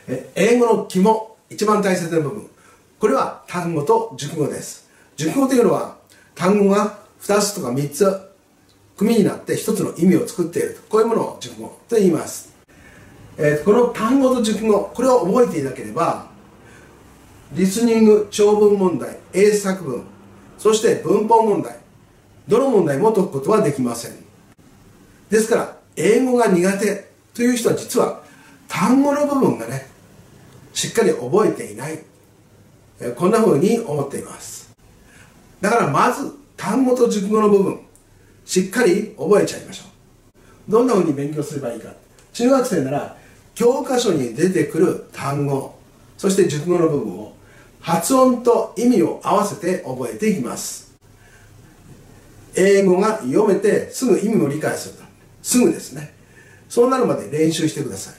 英語の肝、一番大切な部分。これは単語と熟語です。熟語というのは単語が2つとか3つ組になって1つの意味を作っている。こういうものを熟語と言います。この単語と熟語、これを覚えていなければ、リスニング、長文問題、英作文、そして文法問題、どの問題も解くことはできません。ですから、英語が苦手という人は実は単語の部分がね、しっかり覚えていない。こんな風に思っています。だからまず単語と熟語の部分、しっかり覚えちゃいましょう。どんな風に勉強すればいいか。中学生なら教科書に出てくる単語、そして熟語の部分を発音と意味を合わせて覚えていきます。英語が読めてすぐ意味も理解すると。すぐですね。そうなるまで練習してください。